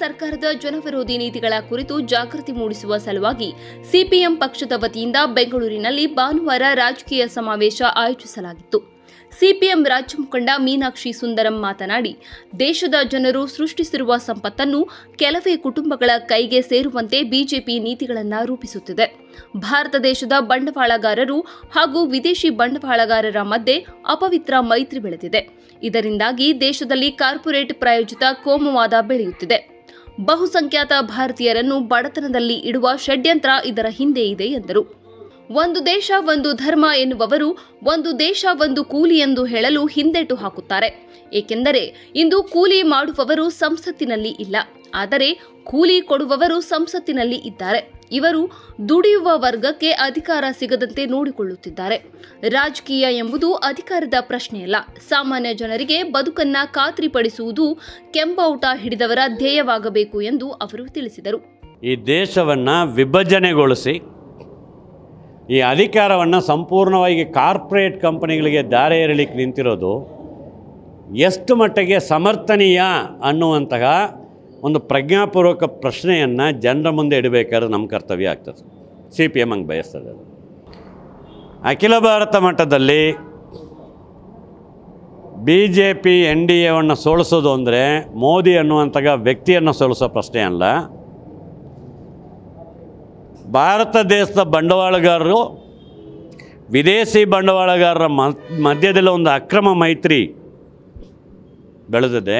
ಸರ್ಕಾರದ ಜನವಿರೋಧಿ ನೀತಿಗಳ ಕುರಿತು ಜಾಗೃತಿ ಮೂಡಿಸುವ ಸಲುವಾಗಿ ಸಿಪಿಎಂ ಪಕ್ಷದ ವತಿಯಿಂದ ಬೆಂಗಳೂರಿನಲ್ಲಿ ಭಾನುವಾರ ರಾಜಕೀಯ ಸಮಾವೇಶ ಆಯೋಜಿಸಲಾಗಿತ್ತು. ಸಿಪಿಎಂ ರಾಜ್ಯ ಮುಖಂಡ ಮೀನಾಕ್ಷಿ ಸುಂದರಂ ಮಾತನಾಡಿ, ದೇಶದ ಜನರು ಸೃಷ್ಟಿಸಿರುವ ಸಂಪತ್ತನ್ನು ಕೆಲವೇ ಕುಟುಂಬಗಳ ಕೈಗೆ ಸೇರುವಂತೆ ಬಿಜೆಪಿ ನೀತಿಗಳನ್ನು ರೂಪಿಸುತ್ತಿದೆ. ಭಾರತ ದೇಶದ ಬಂಡವಾಳಗಾರರು ಹಾಗೂ ವಿದೇಶಿ ಬಂಡವಾಳಗಾರರ ಮಧ್ಯೆ ಅಪವಿತ್ರ ಮೈತ್ರಿ ಬೆಳೆದಿದೆ. ಇದರಿಂದಾಗಿ ದೇಶದಲ್ಲಿ ಕಾರ್ಪೊರೇಟ್ ಪ್ರಾಯೋಜಿತ ಕೋಮುವಾದ ಬೆಳೆಯುತ್ತಿದೆ. ಬಹುಸಂಖ್ಯಾತ ಭಾರತೀಯರನ್ನು ಬಡತನದಲ್ಲಿ ಇಡುವ ಷಡ್ಯಂತ್ರ ಇದರ ಹಿಂದೆ ಇದೆ ಎಂದರು. ಒಂದು ದೇಶ ಒಂದು ಧರ್ಮ ಎನ್ನುವವರು ಒಂದು ದೇಶ ಒಂದು ಕೂಲಿ ಎಂದು ಹೇಳಲು ಹಿಂದೇಟು ಹಾಕುತ್ತಾರೆ. ಏಕೆಂದರೆ ಇಂದು ಕೂಲಿ ಮಾಡುವವರು ಸಂಸತ್ತಿನಲ್ಲಿ ಇಲ್ಲ, ಆದರೆ ಕೂಲಿ ಕೊಡುವವರು ಸಂಸತ್ತಿನಲ್ಲಿ ಇದ್ದಾರೆ. ಇವರು ದುಡಿಯುವ ವರ್ಗಕ್ಕೆ ಅಧಿಕಾರ ಸಿಗದಂತೆ ನೋಡಿಕೊಳ್ಳುತ್ತಿದ್ದಾರೆ. ರಾಜಕೀಯ ಎಂಬುದು ಅಧಿಕಾರದ ಪ್ರಶ್ನೆಯಲ್ಲ, ಸಾಮಾನ್ಯ ಜನರಿಗೆ ಬದುಕನ್ನ ಖಾತ್ರಿಪಡಿಸುವುದು ಕೆಂಬಾವುಟ ಹಿಡಿದವರ ಧ್ಯೇಯವಾಗಬೇಕು ಎಂದು ಅವರು ತಿಳಿಸಿದರು. ಈ ದೇಶವನ್ನು ವಿಭಜನೆಗೊಳಿಸಿ ಈ ಅಧಿಕಾರವನ್ನು ಸಂಪೂರ್ಣವಾಗಿ ಕಾರ್ಪೊರೇಟ್ ಕಂಪನಿಗಳಿಗೆ ದಾರಿ ಎರಲಿಕ್ಕೆ ನಿಂತಿರೋದು ಎಷ್ಟು ಮಟ್ಟಿಗೆ ಸಮರ್ಥನೀಯ ಅನ್ನುವಂತಹ ಒಂದು ಪ್ರಜ್ಞಾಪೂರ್ವಕ ಪ್ರಶ್ನೆಯನ್ನು ಜನರ ಮುಂದೆ ಇಡಬೇಕಾದ್ರೆ ನಮ್ಮ ಕರ್ತವ್ಯ ಆಗ್ತದೆ. CPM ಹಂಗೆ ಬಯಸ್ತದೆ. ಅಖಿಲ ಭಾರತ ಮಟ್ಟದಲ್ಲಿ BJP NDAವನ್ನು ಸೋಲಿಸೋದು ಅಂದರೆ ಮೋದಿ ಅನ್ನುವಂತಹ ವ್ಯಕ್ತಿಯನ್ನು ಸೋಲಿಸೋ ಪ್ರಶ್ನೆ ಅಲ್ಲ. ಭಾರತ ದೇಶದ ಬಂಡವಾಳಗಾರರು ವಿದೇಶಿ ಬಂಡವಾಳಗಾರರ ಮಧ್ಯದಲ್ಲಿ ಒಂದು ಅಕ್ರಮ ಮೈತ್ರಿ ಬೆಳೆದಿದೆ.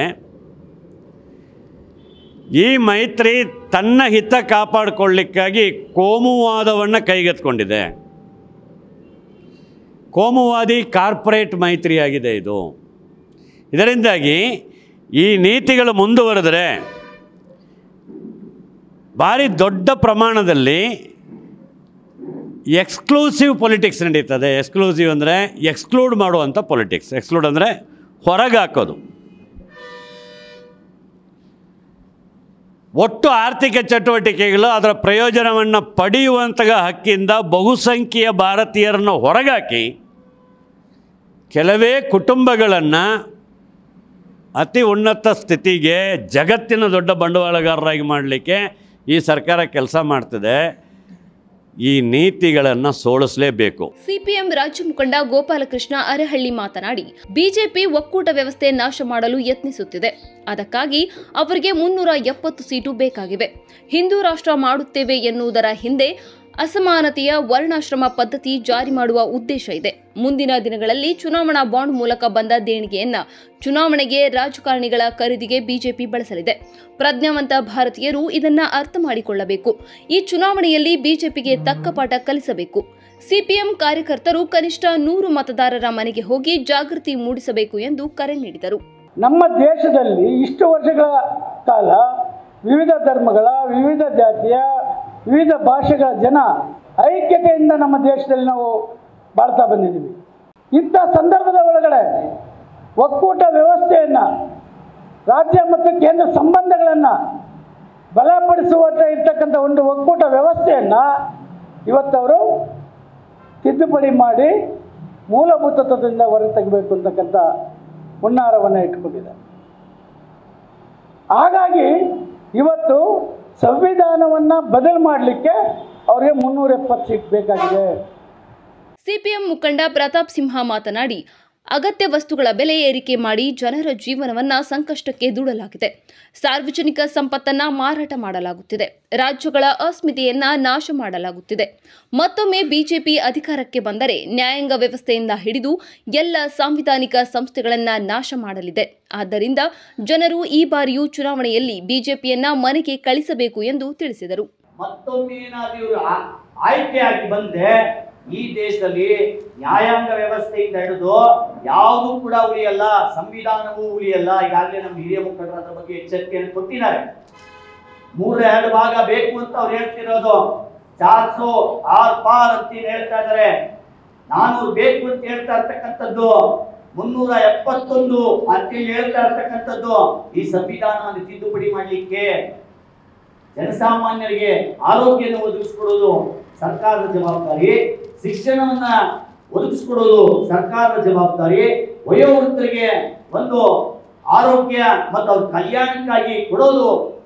ಈ ಮೈತ್ರಿ ತನ್ನ ಹಿತ ಕಾಪಾಡಿಕೊಳ್ಳಿಕ್ಕಾಗಿ ಕೋಮುವಾದವನ್ನು ಕೈಗೆತ್ತಿಕೊಂಡಿದೆ. ಕೋಮುವಾದಿ ಕಾರ್ಪೊರೇಟ್ ಮೈತ್ರಿಯಾಗಿದೆ ಇದು. ಇದರಿಂದಾಗಿ ಈ ನೀತಿಗಳು ಮುಂದುವರೆದರೆ ಭಾರಿ ದೊಡ್ಡ ಪ್ರಮಾಣದಲ್ಲಿ ಎಕ್ಸ್ಕ್ಲೂಸಿವ್ ಪೊಲಿಟಿಕ್ಸ್ ನಡೀತದೆ. ಎಕ್ಸ್ಕ್ಲೂಸಿವ್ ಅಂದರೆ ಎಕ್ಸ್ಕ್ಲೂಡ್ ಮಾಡುವಂಥ ಪೊಲಿಟಿಕ್ಸ್. ಎಕ್ಸ್ಕ್ಲೂಡ್ ಅಂದರೆ ಹೊರಗೆ ಹಾಕೋದು. ಒಟ್ಟು ಆರ್ಥಿಕ ಚಟುವಟಿಕೆಗಳು ಅದರ ಪ್ರಯೋಜನವನ್ನು ಪಡೆಯುವಂತಹ ಹಕ್ಕಿಂದ ಬಹುಸಂಖ್ಯೆಯ ಭಾರತೀಯರನ್ನು ಹೊರಗಾಕಿ ಕೆಲವೇ ಕುಟುಂಬಗಳನ್ನು ಅತಿ ಉನ್ನತ ಸ್ಥಿತಿಗೆ ಜಗತ್ತಿನ ದೊಡ್ಡ ಬಂಡವಾಳಗಾರರಾಗಿ ಮಾಡಲಿಕ್ಕೆ ಈ ಸರ್ಕಾರ ಕೆಲಸ ಮಾಡ್ತಿದೆ. ಈ ನೀತಿಗಳನ್ನು ಸೋಲಿಸಲೇಬೇಕು. ಸಿಪಿಎಂ ರಾಜ್ಯ ಮುಖಂಡ ಗೋಪಾಲಕೃಷ್ಣ ಅರಹಳ್ಳಿ ಮಾತನಾಡಿ, ಬಿಜೆಪಿ ಒಕ್ಕೂಟ ವ್ಯವಸ್ಥೆ ನಾಶ ಮಾಡಲು ಯತ್ನಿಸುತ್ತಿದೆ. ಅದಕ್ಕಾಗಿ ಅವರಿಗೆ 370 ಸೀಟು ಬೇಕಾಗಿವೆ. ಹಿಂದೂ ರಾಷ್ಟ್ರ ಮಾಡುತ್ತೇವೆ ಎನ್ನುವುದರ ಹಿಂದೆ ಅಸಮಾನತೆಯ ವರ್ಣಾಶ್ರಮ ಪದ್ಧತಿ ಜಾರಿ ಮಾಡುವ ಉದ್ದೇಶ ಇದೆ. ಮುಂದಿನ ದಿನಗಳಲ್ಲಿ ಚುನಾವಣಾ ಬಾಂಡ್ ಮೂಲಕ ಬಂದ ದೇಣಿಗೆಯನ್ನ ಚುನಾವಣೆಗೆ ರಾಜಕಾರಣಿಗಳ ಖರೀದಿಗೆ ಬಿಜೆಪಿ ಬಳಸಲಿದೆ. ಪ್ರಜ್ಞಾವಂತ ಭಾರತೀಯರು ಇದನ್ನ ಅರ್ಥ ಮಾಡಿಕೊಳ್ಳಬೇಕು. ಈ ಚುನಾವಣೆಯಲ್ಲಿ ಬಿಜೆಪಿಗೆ ತಕ್ಕ ಪಾಠ ಕಲಿಸಬೇಕು. ಸಿಪಿಎಂ ಕಾರ್ಯಕರ್ತರು ಕನಿಷ್ಠ 100 ಮತದಾರರ ಮನೆಗೆ ಹೋಗಿ ಜಾಗೃತಿ ಮೂಡಿಸಬೇಕು ಎಂದು ಕರೆ ನೀಡಿದರು. ನಮ್ಮ ದೇಶದಲ್ಲಿ ಇಷ್ಟು ವರ್ಷಗಳ ಕಾಲ ವಿವಿಧ ಧರ್ಮಗಳ, ವಿವಿಧ ಜಾತಿಯ, ವಿವಿಧ ಭಾಷೆಗಳ ಜನ ಐಕ್ಯತೆಯಿಂದ ನಮ್ಮ ದೇಶದಲ್ಲಿ ನಾವು ಬಾಳ್ತಾ ಬಂದಿದ್ದೀವಿ. ಇಂಥ ಸಂದರ್ಭದ ಒಳಗಡೆ ಒಕ್ಕೂಟ ವ್ಯವಸ್ಥೆಯನ್ನು, ರಾಜ್ಯ ಮತ್ತು ಕೇಂದ್ರ ಸಂಬಂಧಗಳನ್ನು ಬಲಪಡಿಸುವ ಇರ್ತಕ್ಕಂಥ ಒಂದು ಒಕ್ಕೂಟ ವ್ಯವಸ್ಥೆಯನ್ನು ಇವತ್ತವರು ತಿದ್ದುಪಡಿ ಮಾಡಿ ಮೂಲಭೂತ ತತ್ವದಿಂದ ಹೊರಗೆ ತೆಗಬೇಕು ಅಂತಕ್ಕಂಥ ಹುನ್ನಾರವನ್ನು ಇಟ್ಕೊಂಡಿದ್ದಾರೆ. ಹಾಗಾಗಿ ಇವತ್ತು ಸಂವಿಧಾನವನ್ನು ಬದಲು ಮಾಡಲಿಕ್ಕೆ ಅವರಿಗೆ 370 ಸೀಟ್ ಬೇಕಾಗಿದೆ. ಸಿಪಿಎಂ ಮುಖಂಡ ಪ್ರತಾಪ್ ಸಿಂಹ ಮಾತನಾಡಿ, ಅಗತ್ಯ ವಸ್ತುಗಳ ಬೆಲೆ ಏರಿಕೆ ಮಾಡಿ ಜನರ ಜೀವನವನ್ನ ಸಂಕಷ್ಟಕ್ಕೆ ದೂಡಲಾಗಿದೆ. ಸಾರ್ವಜನಿಕ ಸಂಪತ್ತನ್ನ ಮಾರಾಟ ಮಾಡಲಾಗುತ್ತಿದೆ. ರಾಜ್ಯಗಳ ಅಸ್ಮಿತೆಯನ್ನ ನಾಶ ಮಾಡಲಾಗುತ್ತಿದೆ. ಮತ್ತೊಮ್ಮೆ ಬಿಜೆಪಿ ಅಧಿಕಾರಕ್ಕೆ ಬಂದರೆ ನ್ಯಾಯಾಂಗ ವ್ಯವಸ್ಥೆಯಿಂದ ಹಿಡಿದು ಎಲ್ಲ ಸಾಂವಿಧಾನಿಕ ಸಂಸ್ಥೆಗಳನ್ನ ನಾಶ ಮಾಡಲಿದೆ. ಆದ್ದರಿಂದ ಜನರು ಈ ಬಾರಿಯೂ ಚುನಾವಣೆಯಲ್ಲಿ ಬಿಜೆಪಿಯನ್ನ ಮನೆಗೆ ಕಳಿಸಬೇಕು ಎಂದು ತಿಳಿಸಿದರು. ಮತ್ತೊಮ್ಮೆ ಆಯ್ಕೆಯಾಗಿ ಬಂದ್ರೆ ಈ ದೇಶದಲ್ಲಿ ನ್ಯಾಯಾಂಗ ವ್ಯವಸ್ಥೆಯಿಂದ ಹಿಡಿದು ಯಾವುದು ಕೂಡ ಉಳಿಯಲ್ಲ, ಸಂವಿಧಾನವೂ ಉಳಿಯಲ್ಲ. ಈಗಾಗಲೇ ನಮ್ಮ ಹಿರಿಯ ಮುಖಂಡರು ಅದರ ಬಗ್ಗೆ ಎಚ್ಚರಿಕೆಯನ್ನು ಕೊಟ್ಟಿದ್ದಾರೆ. 3/2 ಭಾಗ ಬೇಕು ಅಂತ ಅವ್ರು ಹೇಳ್ತಿರೋದು. 400 ಆರ್ ಪಾರ್ ಅಂತ ಹೇಳ್ತಾ ಇದ್ದಾರೆ. 400 ಬೇಕು ಅಂತ ಹೇಳ್ತಾ ಇರ್ತಕ್ಕಂಥದ್ದು 371 ಅಂತ ಹೇಳ್ತಾ ಇರ್ತಕ್ಕಂಥದ್ದು ಈ ಸಂವಿಧಾನವನ್ನು ತಿದ್ದುಪಡಿ ಮಾಡಲಿಕ್ಕೆ ಜನಸಾಮಾನ್ಯರಿಗೆ ಆರೋಗ್ಯವನ್ನು ಒದಗಿಸಿಕೊಡೋದು ಸರ್ಕಾರದ ಜವಾಬ್ದಾರಿ. ಶಿಕ್ಷಣವನ್ನ ಒದಗಿಸಿಕೊಡೋದು ಸರ್ಕಾರದ ಜವಾಬ್ದಾರಿ. ವಯೋವೃದ್ಧರಿಗೆ ಒಂದು ಆರೋಗ್ಯ ಮತ್ತು ಅವ್ರ ಕಲ್ಯಾಣಕ್ಕಾಗಿ ಕೊಡೋದು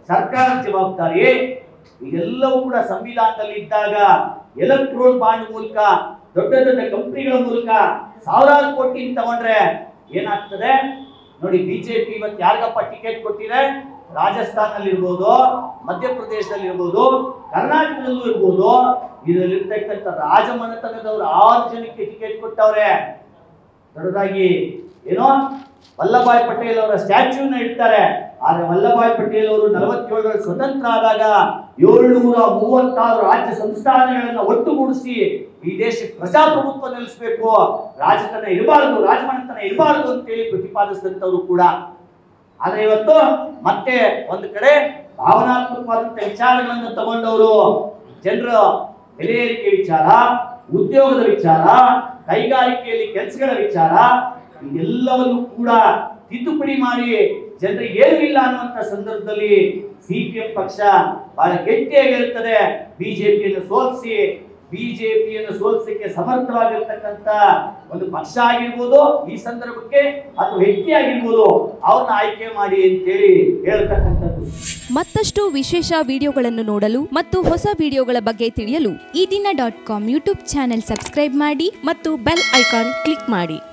ಸರ್ಕಾರದ ಜವಾಬ್ದಾರಿ. ಇದೆಲ್ಲವೂ ಕೂಡ ಸಂವಿಧಾನದಲ್ಲಿ ಇದ್ದಾಗ ಎಲೆಕ್ಟ್ರೋಲ್ ಬಾಂಡ್ ಮೂಲಕ ದೊಡ್ಡ ದೊಡ್ಡ ಕಂಪನಿಗಳ ಮೂಲಕ ಸಾವಿರಾರು ಕೋಟಿ ತಗೊಂಡ್ರೆ ಏನಾಗ್ತದೆ ನೋಡಿ. ಬಿಜೆಪಿ ಇವತ್ತು ಯಾರಿಗಪ್ಪ ಟಿಕೆಟ್ ಕೊಟ್ಟಿದೆ? ರಾಜಸ್ಥಾನಲ್ಲಿ ಇರ್ಬೋದು, ಮಧ್ಯಪ್ರದೇಶದಲ್ಲಿ ಇರ್ಬೋದು, ಕರ್ನಾಟಕದಲ್ಲೂ ಇರ್ಬೋದು. ಇದರಲ್ಲಿರ್ತಕ್ಕಂಥ ರಾಜಮನೆತನದವರು 6 ಜನಕ್ಕೆ ಟಿಕೆಟ್ ಕೊಟ್ಟವ್ರೆ. ದೊಡ್ಡದಾಗಿ ಏನೋ ವಲ್ಲಭಾಯ್ ಪಟೇಲ್ ಅವರ ಸ್ಟ್ಯಾಚ್ಯೂನ ಇಡ್ತಾರೆ. ಆದ್ರೆ ವಲ್ಲಭಾಯ್ ಪಟೇಲ್ ಅವರು 47 ಸ್ವತಂತ್ರ ಆದಾಗ 736 ರಾಜ್ಯ ಸಂಸ್ಥಾನಗಳನ್ನ ಒಟ್ಟುಗೂಡಿಸಿ ಈ ದೇಶಕ್ಕೆ ಪ್ರಜಾಪ್ರಭುತ್ವ ನಿಲ್ಲಿಸಬೇಕು, ರಾಜತನ ಇರಬಾರದು, ರಾಜಮನೆತನ ಇರಬಾರದು ಅಂತೇಳಿ ಪ್ರತಿಪಾದಿಸಿದಂಥವ್ರು ಕೂಡ. ಆದ್ರೆ ಇವತ್ತು ಮತ್ತೆ ಒಂದು ಕಡೆ ಭಾವನಾತ್ಮಕವಾದಂತ ವಿಚಾರಗಳನ್ನು ತಗೊಂಡವರು ಜನರ ಬೆಲೆ ಏರಿಕೆ ವಿಚಾರ, ಉದ್ಯೋಗದ ವಿಚಾರ, ಕೈಗಾರಿಕೆಯಲ್ಲಿ ಕೆಲಸಗಳ ವಿಚಾರ ಇದೆಲ್ಲವನ್ನು ಕೂಡ ತಿದ್ದುಪಡಿ ಮಾಡಿ ಜನರಿಗೆ ಏನೂ ಇಲ್ಲ ಅನ್ನುವಂತ ಸಂದರ್ಭದಲ್ಲಿ ಸಿಪಿಎಂ ಪಕ್ಷ ಬಹಳ ಗಟ್ಟಿಯಾಗಿ ಹೇಳ್ತದೆ. ಬಿಜೆಪಿಯನ್ನು ಸೋಲಿಸಲಿಕ್ಕೆ ಸಮರ್ಥವಾಗಿರ್ತಕ್ಕಂಥ ಒಂದು ಪಕ್ಷ ಆಗಿರ್ಬೋದು ಈ ಸಂದರ್ಭಕ್ಕೆ, ಅಥವಾ ವ್ಯಕ್ತಿ ಆಗಿರ್ಬೋದು, ಅವ್ರನ್ನ ಆಯ್ಕೆ ಮಾಡಿ ಅಂತೇಳಿ ಹೇಳ್ತಕ್ಕಂಥದ್ದು. ಮತ್ತಷ್ಟು ವಿಶೇಷ ವಿಡಿಯೋಗಳನ್ನು ನೋಡಲು ಮತ್ತು ಹೊಸ ವಿಡಿಯೋಗಳ ಬಗ್ಗೆ ತಿಳಿಯಲು ಈ ದಿನ .com ಯೂಟ್ಯೂಬ್ ಚಾನೆಲ್ ಸಬ್ಸ್ಕ್ರೈಬ್ ಮಾಡಿ ಮತ್ತು ಬೆಲ್ ಐಕಾನ್ ಕ್ಲಿಕ್ ಮಾಡಿ.